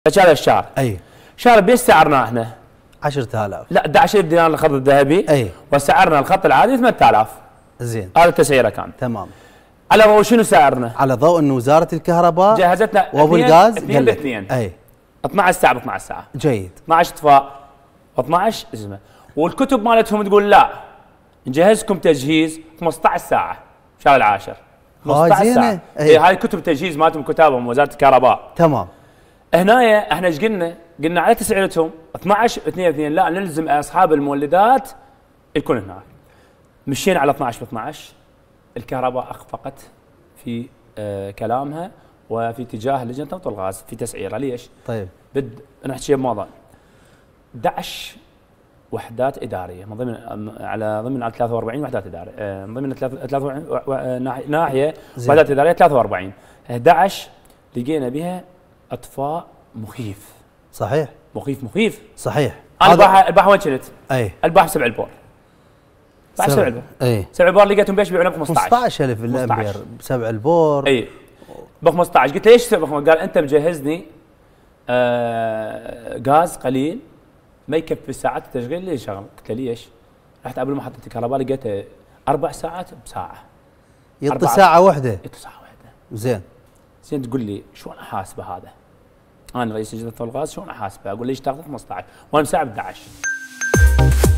هذا الشهر. اي شهر بيش سعرنا احنا؟ 10000. لا 11 دينار الخط الذهبي. اي وسعرنا الخط العادي 8000. زين هذا التسعيره كان. تمام. على ضوء شنو سعرنا؟ على ضوء انه وزاره الكهرباء جهزتنا وابو الغاز 2 ب2. اي 12 ساعه ب 12 ساعه. جيد. 12 اطفاء 12 اسمه. والكتب مالتهم تقول لا نجهزكم تجهيز 15 ساعه شهر العاشر. 15 ساعه. اي هاي كتب تجهيز مالتهم كتابهم وزاره الكهرباء. تمام. هنا احنا ايش قلنا؟ قلنا على تسعيرتهم 12 2 2 لا نلزم اصحاب المولدات يكون هناك. مشينا على 12 ب 12. الكهرباء اخفقت في كلامها وفي اتجاه لجنه النفط والغاز في تسعيره. ليش؟ طيب نحكي بموضوع 11 وحدات اداريه من ضمن ضمن 43 وحدات اداريه من ضمن 43 ناحيه وحدات اداريه 43 11 لقينا بها اطفاء مخيف. صحيح مخيف صحيح. انا الباحه وين كنت؟ اي الباحه 7 البور. 7 البور. اي 7 البور لقيتهم بيش بيبيعون ب 15. 15000 الامبير ب 7 البور. اي ب 15. قلت ليش قال انت مجهزني غاز قليل ما يكفي ساعات التشغيل ليش شغل؟ قلت له ليش؟ رحت قبل محطة الكهرباء لقيته 4 ساعات بساعة. يعطي ساعة واحدة. يعطي ساعة واحدة. زين تقول لي شلون احاسبه هذا؟ انا رئيس لجنة الغاز شلون احاسبه؟ اقول ليش تاخذ 15 وانا مساعد 11.